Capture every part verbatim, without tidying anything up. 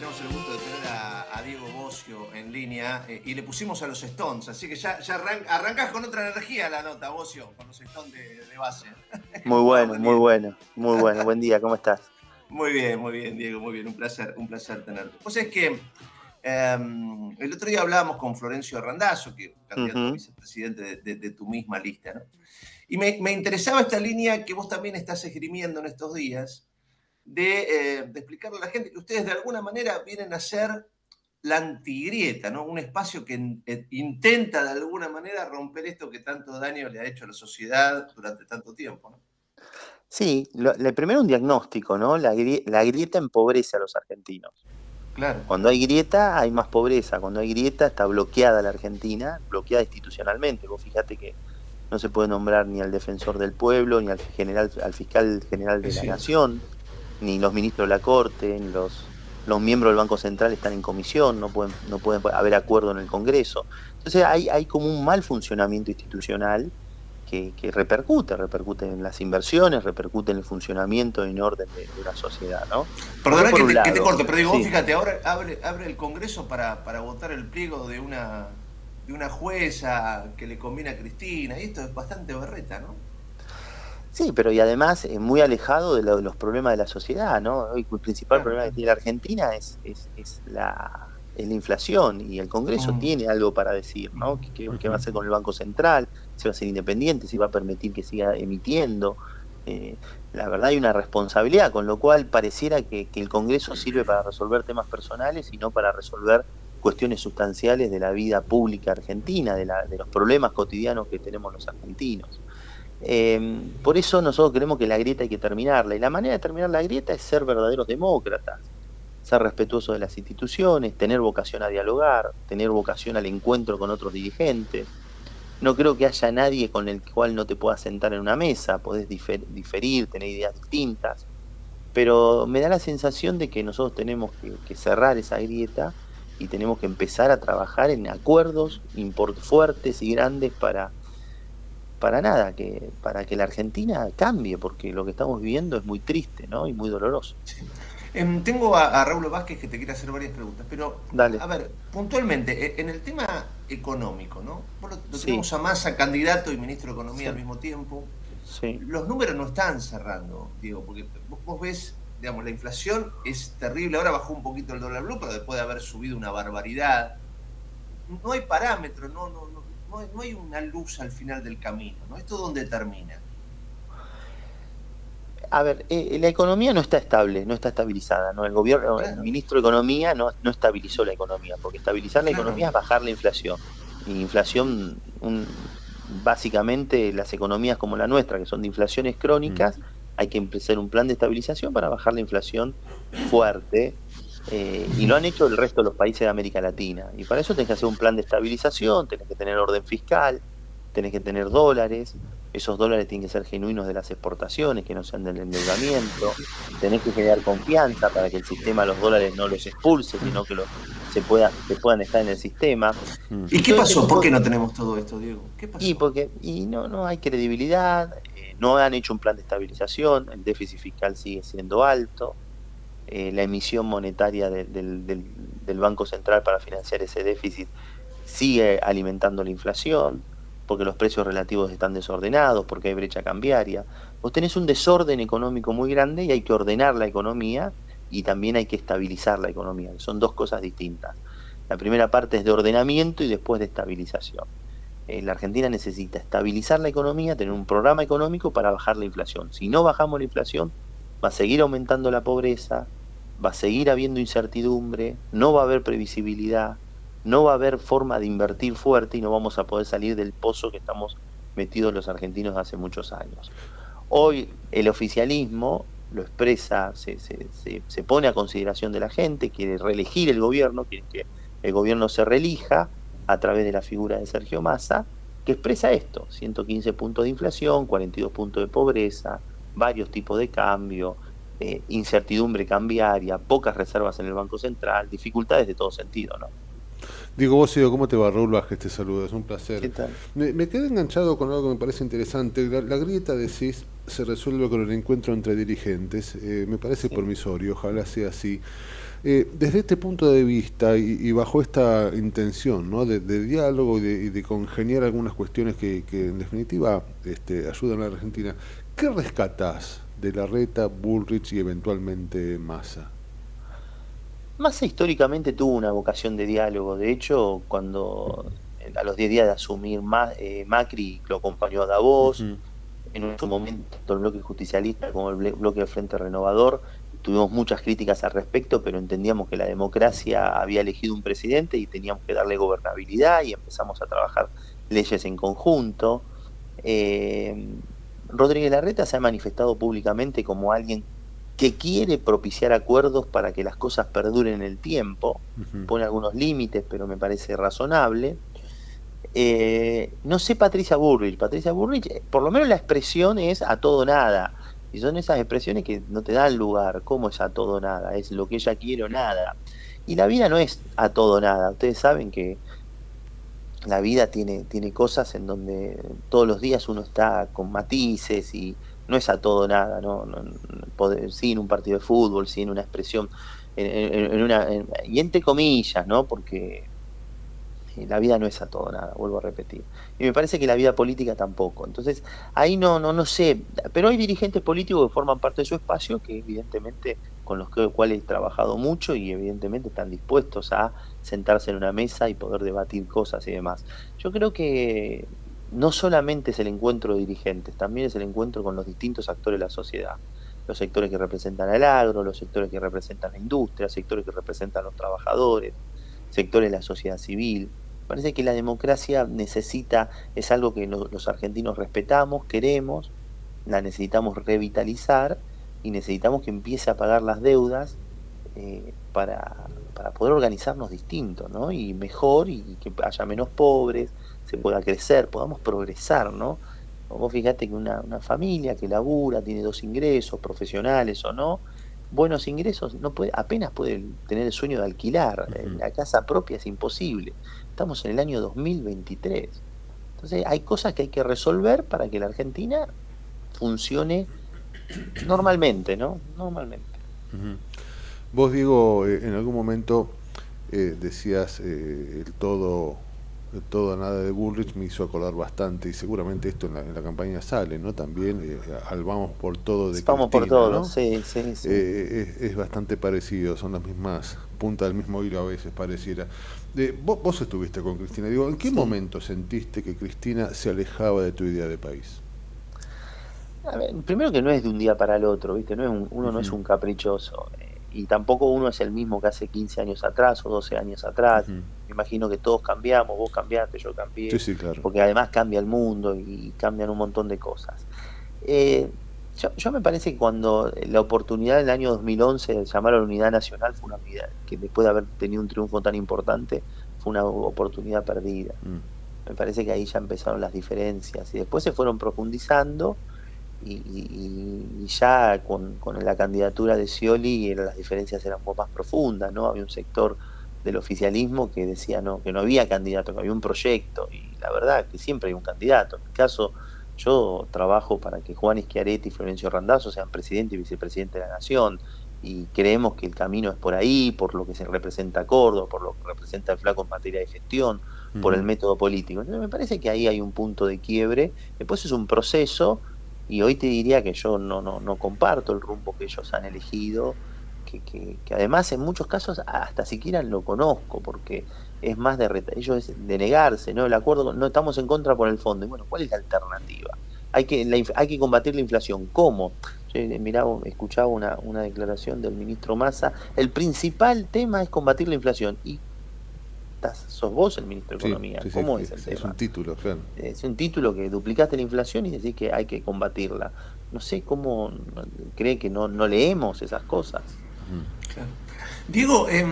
tenemos el gusto de tener a, a Diego Bossio en línea eh, y le pusimos a los Stones, así que ya, ya arran, arrancás con otra energía la nota, Bossio, con los Stones de, de base. Muy bueno, muy bueno, muy bueno. Buen día, ¿cómo estás? Muy bien, muy bien, Diego, muy bien, un placer, un placer tenerte. Pues es que eh, el otro día hablábamos con Florencio Randazzo, que es candidato uh-huh. a vicepresidente de, de, de tu misma lista, ¿no? Y me, me interesaba esta línea que vos también estás esgrimiendo en estos días, de, eh, de explicarle a la gente que ustedes de alguna manera vienen a ser la antigrieta, ¿no? Un espacio que eh, intenta de alguna manera romper esto que tanto daño le ha hecho a la sociedad durante tanto tiempo, ¿no? Sí, lo, le primero un diagnóstico, ¿no? La, la grieta empobrece a los argentinos. Claro. Cuando hay grieta hay más pobreza, cuando hay grieta está bloqueada la Argentina, bloqueada institucionalmente. Vos fíjate que no se puede nombrar ni al defensor del pueblo, ni al general, al fiscal general de la sí. nación, ni los ministros de la Corte, ni los, los miembros del Banco Central están en comisión, no pueden, no pueden haber acuerdo en el Congreso. Entonces hay, hay como un mal funcionamiento institucional que, que repercute, repercute en las inversiones, repercute en el funcionamiento en orden de, de la sociedad, ¿no? Perdona que, te, que te corte, pero digo, sí. Fíjate, ahora abre, abre el Congreso para, para votar el pliego de una, de una jueza que le conviene a Cristina, y esto es bastante berreta, ¿no? Sí, pero y además eh, muy alejado de, lo, de los problemas de la sociedad, ¿no? Hoy el principal claro, problema claro. que tiene la Argentina es, es, es, la, es la inflación, y el Congreso mm. tiene algo para decir, ¿no? ¿Qué, qué, qué va a hacer con el Banco Central? ¿Si va a ser independiente? ¿Si va a permitir que siga emitiendo? Eh, la verdad hay una responsabilidad, con lo cual pareciera que, que el Congreso sirve para resolver temas personales y no para resolver cuestiones sustanciales de la vida pública argentina, de, la, de los problemas cotidianos que tenemos los argentinos. Eh, por eso nosotros creemos que la grieta hay que terminarla, y la manera de terminar la grieta es ser verdaderos demócratas, ser respetuosos de las instituciones, tener vocación a dialogar, tener vocación al encuentro con otros dirigentes. No creo que haya nadie con el cual no te puedas sentar en una mesa, podés difer diferir, tener ideas distintas, pero me da la sensación de que nosotros tenemos que, que cerrar esa grieta y tenemos que empezar a trabajar en acuerdos fuertes y grandes para para nada, que para que la Argentina cambie, porque lo que estamos viviendo es muy triste, ¿no? Y muy doloroso. Sí. Eh, tengo a, a Raúl Vázquez que te quiere hacer varias preguntas, pero Dale. A ver, puntualmente, en el tema económico, ¿no? Vos lo, lo sí. tenemos a Massa, candidato y ministro de Economía sí. al mismo tiempo. Sí. Los números no están cerrando, digo, porque vos, vos ves, digamos, la inflación es terrible, ahora bajó un poquito el dólar blue, pero después de haber subido una barbaridad. No hay parámetro, no, no, no. No hay, no hay una luz al final del camino, ¿no? ¿Esto dónde termina? A ver, eh, la economía no está estable, no está estabilizada, ¿no? El gobierno, claro. el ministro de Economía no, no estabilizó la economía, porque estabilizar la claro. economía es bajar la inflación. Y inflación, un, básicamente las economías como la nuestra, que son de inflaciones crónicas, mm. hay que empezar un plan de estabilización para bajar la inflación fuerte. Eh, y lo han hecho el resto de los países de América Latina, y para eso tenés que hacer un plan de estabilización, tenés que tener orden fiscal, tenés que tener dólares, esos dólares tienen que ser genuinos de las exportaciones, que no sean del endeudamiento, tenés que generar confianza para que el sistema los dólares no los expulse, sino que los, se, pueda, se puedan estar en el sistema. ¿Y qué pasó? ¿Por qué no tenemos todo esto, Diego? ¿Qué pasó? Y, porque, y no, no hay credibilidad, eh, no han hecho un plan de estabilización, el déficit fiscal sigue siendo alto. Eh, la emisión monetaria de, de, de, del Banco Central para financiar ese déficit sigue alimentando la inflación, porque los precios relativos están desordenados, porque hay brecha cambiaria. Vos tenés un desorden económico muy grande y hay que ordenar la economía y también hay que estabilizar la economía, son dos cosas distintas. La primera parte es de ordenamiento y después de estabilización. Eh, la Argentina necesita estabilizar la economía, tener un programa económico para bajar la inflación. Si no bajamos la inflación, va a seguir aumentando la pobreza, va a seguir habiendo incertidumbre, no va a haber previsibilidad, no va a haber forma de invertir fuerte y no vamos a poder salir del pozo que estamos metidos los argentinos hace muchos años. Hoy el oficialismo lo expresa, se, se, se, se pone a consideración de la gente, quiere reelegir el gobierno, quiere que el gobierno se reelija a través de la figura de Sergio Massa, que expresa esto: ciento quince puntos de inflación, cuarenta y dos puntos de pobreza, varios tipos de cambio, eh, incertidumbre cambiaria, pocas reservas en el Banco Central, dificultades de todo sentido, ¿no? Diego Bossio, ¿cómo te va? Raúl Vázquez te saluda, es un placer. ¿Qué tal? Me, me quedé enganchado con algo que me parece interesante. La, la grieta, decís, se resuelve con el encuentro entre dirigentes. Eh, me parece sí. promisorio, ojalá sea así. Eh, desde este punto de vista y, y bajo esta intención, ¿no?, de, de diálogo y de, y de congeniar algunas cuestiones que, que en definitiva este, ayudan a la Argentina, ¿qué rescatás de Larreta, Bullrich y eventualmente Massa? Massa históricamente tuvo una vocación de diálogo. De hecho, cuando a los diez días de asumir Ma, eh, Macri lo acompañó a Davos, Uh-huh. en su momento tanto el bloque justicialista como el bloque del Frente Renovador tuvimos muchas críticas al respecto, pero entendíamos que la democracia había elegido un presidente y teníamos que darle gobernabilidad y empezamos a trabajar leyes en conjunto. Eh, Rodríguez Larreta se ha manifestado públicamente como alguien que quiere propiciar acuerdos para que las cosas perduren en el tiempo, Uh-huh. pone algunos límites, pero me parece razonable. Eh, no sé Patricia Bullrich, Patricia Bullrich, eh, por lo menos la expresión es a todo o nada, y son esas expresiones que no te dan lugar. ¿Cómo es a todo o nada? Es lo que ella quiere o nada. Y la vida no es a todo o nada. Ustedes saben que la vida tiene, tiene cosas en donde todos los días uno está con matices y no es a todo o nada, ¿no? No, no poder, sí en un partido de fútbol, sí en una expresión, en, en, en una, en, y entre comillas, ¿no? Porque la vida no es a todo nada, vuelvo a repetir. Y me parece que la vida política tampoco. Entonces, ahí no, no, no sé, pero hay dirigentes políticos que forman parte de su espacio que evidentemente con los cuales he trabajado mucho y evidentemente están dispuestos a sentarse en una mesa y poder debatir cosas y demás. Yo creo que no solamente es el encuentro de dirigentes, también es el encuentro con los distintos actores de la sociedad. Los sectores que representan al agro, los sectores que representan la industria, sectores que representan a los trabajadores, sectores de la sociedad civil. Parece que la democracia necesita, es algo que lo, los argentinos respetamos, queremos, la necesitamos revitalizar y necesitamos que empiece a pagar las deudas eh, para, para poder organizarnos distinto, ¿no? Y mejor, y, y que haya menos pobres, se pueda crecer, podamos progresar, ¿no? Vos fíjate que una, una familia que labura, tiene dos ingresos, profesionales o no, buenos ingresos, no puede, apenas puede tener el sueño de alquilar. Uh-huh. La casa propia es imposible. Estamos en el año dos mil veintitrés. Entonces hay cosas que hay que resolver para que la Argentina funcione normalmente, ¿no? Normalmente. Uh-huh. Vos, Diego, eh, en algún momento eh, decías eh, el todo el todo a nada de Bullrich, me hizo acordar bastante, y seguramente esto en la, en la campaña sale, ¿no? También eh, al vamos por todo de Vamos Cristina, por todo, ¿no? sí, sí, sí. Eh, es, es bastante parecido, son las mismas puntas del mismo hilo a veces pareciera. Eh, vos, vos estuviste con Cristina, digo, ¿en qué Sí. momento sentiste que Cristina se alejaba de tu idea de país? A ver, primero que no es de un día para el otro, ¿viste? No es un, uno Uh-huh. no es un caprichoso. Eh, y tampoco uno es el mismo que hace quince años atrás o doce años atrás. Uh-huh. Me imagino que todos cambiamos, vos cambiaste, yo cambié. Sí, sí, claro. Porque además cambia el mundo y cambian un montón de cosas. Eh, yo, yo me parece que cuando la oportunidad del año dos mil once de llamar a la unidad nacional fue una unidad que después de haber tenido un triunfo tan importante fue una oportunidad perdida. Mm. Me parece que ahí ya empezaron las diferencias y después se fueron profundizando y, y, y ya con, con la candidatura de Scioli las diferencias eran un poco más profundas, ¿no? Había un sector del oficialismo que decía no, que no había candidato, que había un proyecto, y la verdad que siempre hay un candidato. En mi caso, yo trabajo para que Juan Schiaretti y Florencio Randazzo sean presidente y vicepresidente de la Nación, y creemos que el camino es por ahí, por lo que se representa Córdoba, por lo que representa el Flaco en materia de gestión, uh-huh. por el método político. Entonces me parece que ahí hay un punto de quiebre, después es un proceso, y hoy te diría que yo no, no, no comparto el rumbo que ellos han elegido, que, que, que además en muchos casos hasta siquiera lo conozco, porque es más de ellos es de negarse, ¿no? El acuerdo, no estamos en contra por el fondo. Y bueno, ¿cuál es la alternativa? Hay que, la, hay que combatir la inflación. ¿Cómo? Yo miraba, escuchaba una, una declaración del ministro Massa. El principal tema es combatir la inflación. Y sos vos el ministro de sí, Economía. Sí, ¿Cómo sí, es el es tema? Es un título, claro. Es un título que duplicaste la inflación y decís que hay que combatirla. No sé cómo cree que no, no leemos esas cosas. Claro. Diego, eh,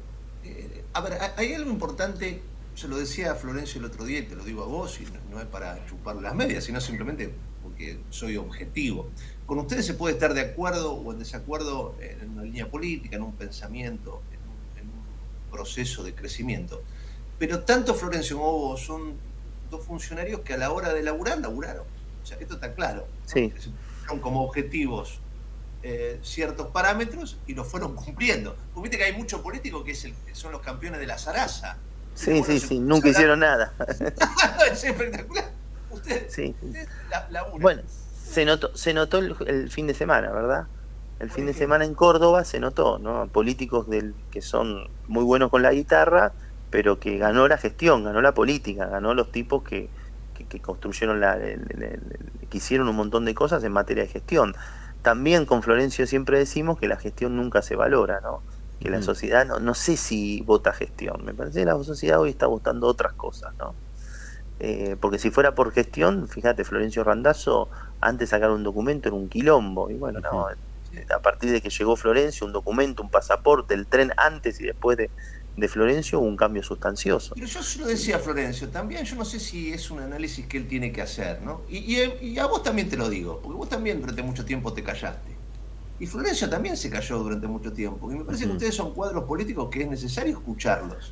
eh, a ver, hay algo importante, se lo decía a Florencio el otro día y te lo digo a vos, y no, no es para chupar las medias, sino simplemente porque soy objetivo. Con ustedes se puede estar de acuerdo o en desacuerdo en una línea política, en un pensamiento, en un, en un proceso de crecimiento. Pero tanto Florencio como vos son dos funcionarios que a la hora de laburar, laburaron. O sea, esto está claro, ¿no? Sí. Que se pusieron como objetivos eh, ciertos parámetros y los fueron cumpliendo. Pues viste que hay muchos políticos que, es el, que son los campeones de la zaraza. Sí, bueno, sí, sí, nunca hicieron nada. Es espectacular. Ustedes, sí. ustedes la, la bueno, se notó, se notó el, el fin de semana, ¿verdad? El fin de semana en Córdoba se notó, ¿no? Políticos del, que son muy buenos con la guitarra, pero que ganó la gestión, ganó la política, ganó los tipos que, que, que construyeron, la, el, el, el, que hicieron un montón de cosas en materia de gestión. También con Florencio siempre decimos que la gestión nunca se valora, ¿no? Que la sociedad, no, no sé si vota gestión, me parece que la sociedad hoy está votando otras cosas, ¿no? Eh, porque si fuera por gestión, fíjate, Florencio Randazzo, antes de sacar un documento era un quilombo, y bueno, no, a partir de que llegó Florencio, un documento, un pasaporte, el tren antes y después de, de Florencio, hubo un cambio sustancioso. Pero yo se lo decía a Florencio, también yo no sé si es un análisis que él tiene que hacer, ¿no? Y, y, y a vos también te lo digo, porque vos también durante mucho tiempo te callaste. Y Florencio también se cayó durante mucho tiempo. Y me parece uh-huh. que ustedes son cuadros políticos que es necesario escucharlos.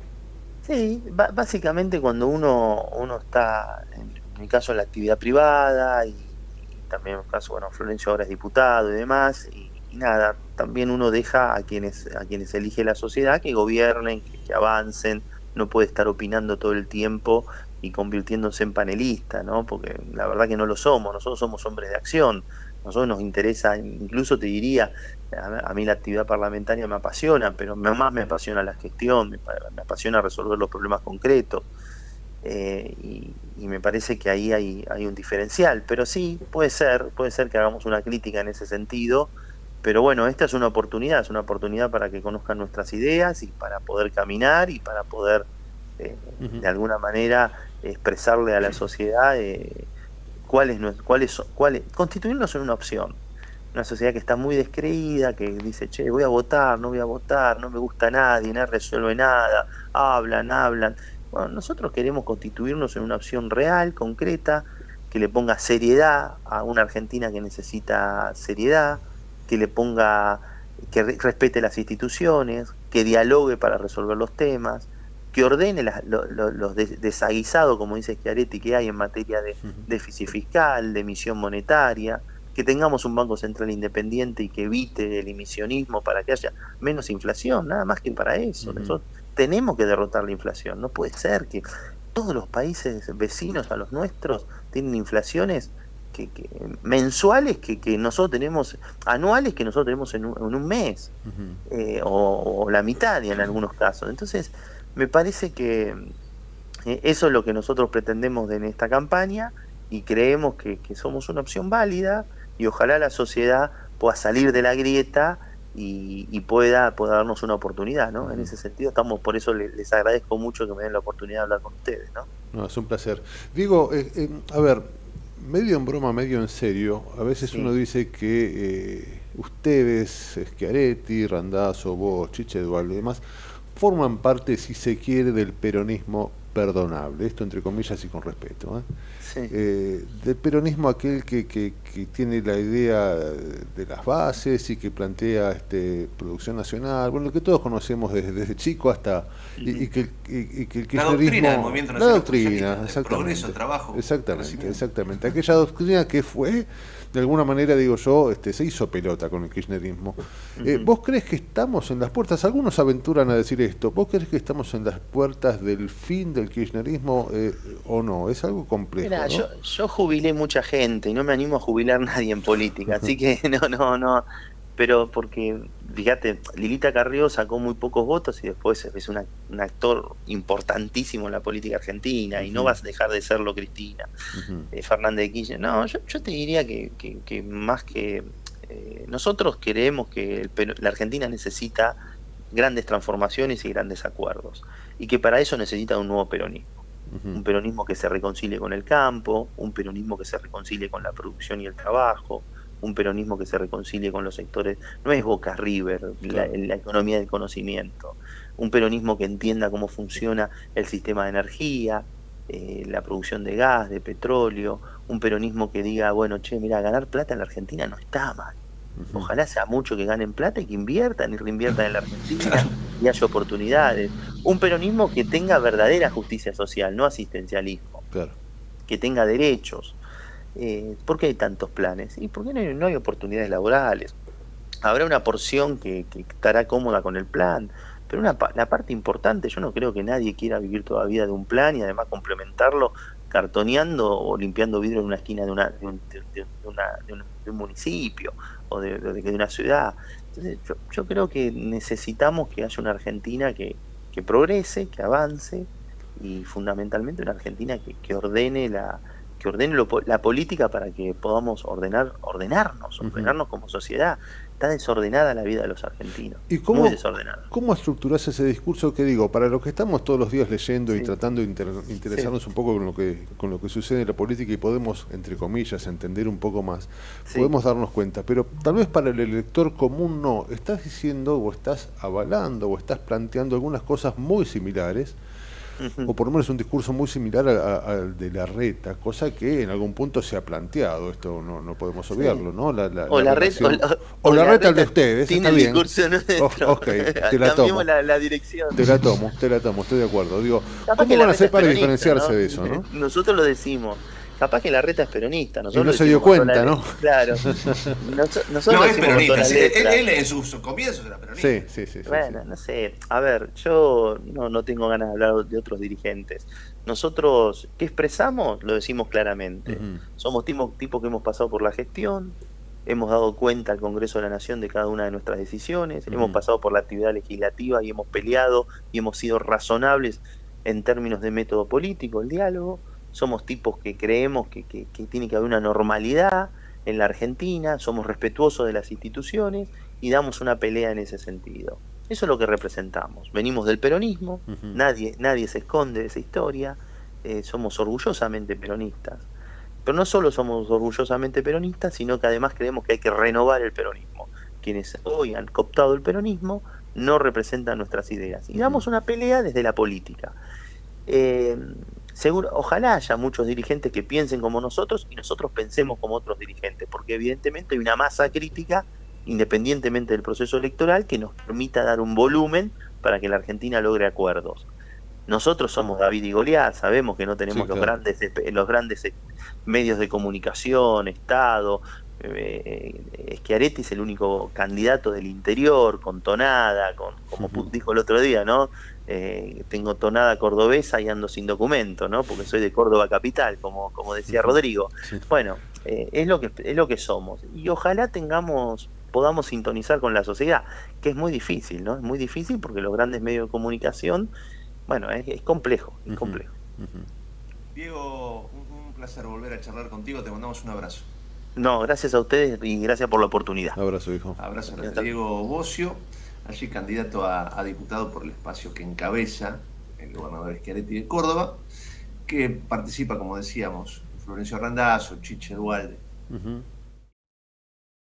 Sí, básicamente cuando uno, uno está, en mi caso, en la actividad privada, y, y también en el caso, bueno, Florencio ahora es diputado y demás, y, y nada, también uno deja a quienes, a quienes elige la sociedad que gobiernen, que, que avancen, no puede estar opinando todo el tiempo y convirtiéndose en panelista, ¿no? Porque la verdad que no lo somos, nosotros somos hombres de acción. Nosotros nos interesa, incluso te diría, a mí la actividad parlamentaria me apasiona, pero más me apasiona la gestión, me, me apasiona resolver los problemas concretos, eh, y, y me parece que ahí hay, hay un diferencial. Pero sí, puede ser, puede ser que hagamos una crítica en ese sentido, pero bueno, esta es una oportunidad, es una oportunidad para que conozcan nuestras ideas y para poder caminar y para poder, eh, uh-huh. de alguna manera, expresarle a la sociedad eh, cuál es, cuál es, cuál es, constituirnos en una opción. Una sociedad que está muy descreída, que dice, che, voy a votar, no voy a votar, no me gusta nadie, nadie resuelve nada, hablan, hablan. Bueno, nosotros queremos constituirnos en una opción real, concreta, que le ponga seriedad a una Argentina que necesita seriedad, que le ponga, que re- respete las instituciones, que dialogue para resolver los temas, que ordene la, lo, lo, los des, desaguisados, como dice Schiaretti, que hay en materia de déficit fiscal, de emisión monetaria, que tengamos un Banco Central independiente y que evite el emisionismo para que haya menos inflación, nada más que para eso. Uh-huh. Nosotros tenemos que derrotar la inflación. No puede ser que todos los países vecinos a los nuestros tienen inflaciones que, que mensuales que, que nosotros tenemos, anuales que nosotros tenemos en un, en un mes, uh-huh. eh, o, o la mitad en algunos casos. Entonces, me parece que eso es lo que nosotros pretendemos en esta campaña y creemos que, que somos una opción válida y ojalá la sociedad pueda salir de la grieta y, y pueda, pueda darnos una oportunidad, ¿no? Uh-huh. En ese sentido estamos, por eso les, les agradezco mucho que me den la oportunidad de hablar con ustedes, ¿no? No, es un placer. Digo, eh, eh, a ver, medio en broma, medio en serio, a veces sí. Uno dice que eh, ustedes, Schiaretti, Randazzo, vos, Chiche Dualde y demás, forman parte, si se quiere, del peronismo perdonable, esto entre comillas y con respeto, ¿eh? Sí. Eh, del peronismo aquel que, que, que tiene la idea de las bases y que plantea este, producción nacional, bueno, lo que todos conocemos desde, desde chico hasta y, y que, y, y que el kirchnerismo, la doctrina del movimiento nacional, la doctrina, exactamente, progreso, trabajo, exactamente, exactamente, aquella doctrina que fue de alguna manera, digo yo, este, se hizo pelota con el kirchnerismo. Uh-huh. Eh, ¿Vos crees que estamos en las puertas? Algunos aventuran a decir esto. ¿Vos crees que estamos en las puertas del fin del kirchnerismo eh, o no? Es algo complejo. Mirá, ¿no? yo, yo jubilé mucha gente y no me animo a jubilar nadie en política, así que no, no, no. Pero porque, fíjate, Lilita Carrió sacó muy pocos votos y después es una, un actor importantísimo en la política argentina, uh-huh. y no vas a dejar de serlo, Cristina. Uh-huh. eh, Fernández de Kirchner. No, yo, yo te diría que, que, que más que... Eh, nosotros creemos que el, la Argentina necesita grandes transformaciones y grandes acuerdos, y que para eso necesita un nuevo peronismo. Uh-huh. Un peronismo que se reconcilie con el campo, un peronismo que se reconcilie con la producción y el trabajo, un peronismo que se reconcilie con los sectores, no es Boca River, la, la economía del conocimiento, un peronismo que entienda cómo funciona el sistema de energía, eh, la producción de gas, de petróleo, un peronismo que diga, bueno, che, mira, ganar plata en la Argentina no está mal, uh-huh. ojalá sea mucho que ganen plata y que inviertan y reinviertan en la Argentina y haya oportunidades, un peronismo que tenga verdadera justicia social, no asistencialismo, claro. que tenga derechos. Eh, ¿Por qué hay tantos planes? ¿Y por qué no hay, no hay oportunidades laborales? Habrá una porción que, que estará cómoda con el plan, pero una, la parte importante, yo no creo que nadie quiera vivir todavía de un plan y además complementarlo cartoneando o limpiando vidrio en una esquina de, una, de, un, de, de, una, de, un, de un municipio o de, de, de una ciudad. Entonces, yo, yo creo que necesitamos que haya una Argentina que, que progrese, que avance, y fundamentalmente una Argentina que, que ordene la que ordene lo, la política para que podamos ordenar ordenarnos, ordenarnos uh-huh. como sociedad. Está desordenada la vida de los argentinos. ¿Y cómo, muy desordenada? ¿Cómo estructurás ese discurso que digo, para los que estamos todos los días leyendo sí. y tratando de inter, interesarnos sí. un poco con lo que con lo que sucede en la política y podemos, entre comillas, entender un poco más, sí. podemos darnos cuenta, pero tal vez para el elector común no, estás diciendo o estás avalando o estás planteando algunas cosas muy similares, uh-huh. o por lo menos un discurso muy similar al de Larreta, cosa que en algún punto se ha planteado, esto no, no podemos obviarlo, sí. ¿no? La, la, o la Larreta, o, la, o Larreta el de ustedes, tiene está bien. Discurso nuestro. Oh, ok, te la tomo. La, la dirección. Te la tomo, te la tomo, estoy de acuerdo. Digo, capaz ¿cómo van a hacer para diferenciarse ¿no? de eso, no? Nosotros lo decimos. Capaz que Larreta es peronista. Nosotros y no se dio cuenta, ¿no? Claro. Nos, nosotros no, es peronista. Sí, él, él en sus comienzos era peronista. Sí, sí, sí. sí bueno, sí. no sé. A ver, yo no, no tengo ganas de hablar de otros dirigentes. Nosotros, ¿qué expresamos? Lo decimos claramente. Uh-huh. Somos tipo, tipo que hemos pasado por la gestión, hemos dado cuenta al Congreso de la Nación de cada una de nuestras decisiones, uh-huh. hemos pasado por la actividad legislativa y hemos peleado y hemos sido razonables en términos de método político, el diálogo. Somos tipos que creemos que, que, que tiene que haber una normalidad en la Argentina, somos respetuosos de las instituciones y damos una pelea en ese sentido. Eso es lo que representamos. Venimos del peronismo, uh-huh. nadie, nadie se esconde de esa historia, eh, somos orgullosamente peronistas. Pero no solo somos orgullosamente peronistas, sino que además creemos que hay que renovar el peronismo. Quienes hoy han cooptado el peronismo no representan nuestras ideas. Y damos una pelea desde la política. Eh, Seguro, ojalá haya muchos dirigentes que piensen como nosotros y nosotros pensemos como otros dirigentes, porque evidentemente hay una masa crítica, independientemente del proceso electoral, que nos permita dar un volumen para que la Argentina logre acuerdos. Nosotros somos David y Goliat, sabemos que no tenemos sí, claro. los grandes los grandes medios de comunicación, Estado. Eh, Schiaretti es el único candidato del interior, con tonada, con, como uh-huh. dijo el otro día, ¿no? Eh, tengo tonada cordobesa y ando sin documento, ¿no? Porque soy de Córdoba capital, como, como decía uh-huh. Rodrigo. Sí. Bueno, eh, es lo que es lo que somos. Y ojalá tengamos, podamos sintonizar con la sociedad, que es muy difícil, ¿no? Es muy difícil porque los grandes medios de comunicación, bueno, es, es complejo, es uh-huh. complejo. Uh-huh. Diego, un, un placer volver a charlar contigo, te mandamos un abrazo. No, gracias a ustedes y gracias por la oportunidad. Abrazo, hijo. Abrazo a Diego Bocio, allí candidato a, a diputado por el espacio que encabeza el gobernador Schiaretti de Córdoba, que participa, como decíamos, Florencio Randazzo, Chiche Duhalde. Uh-huh.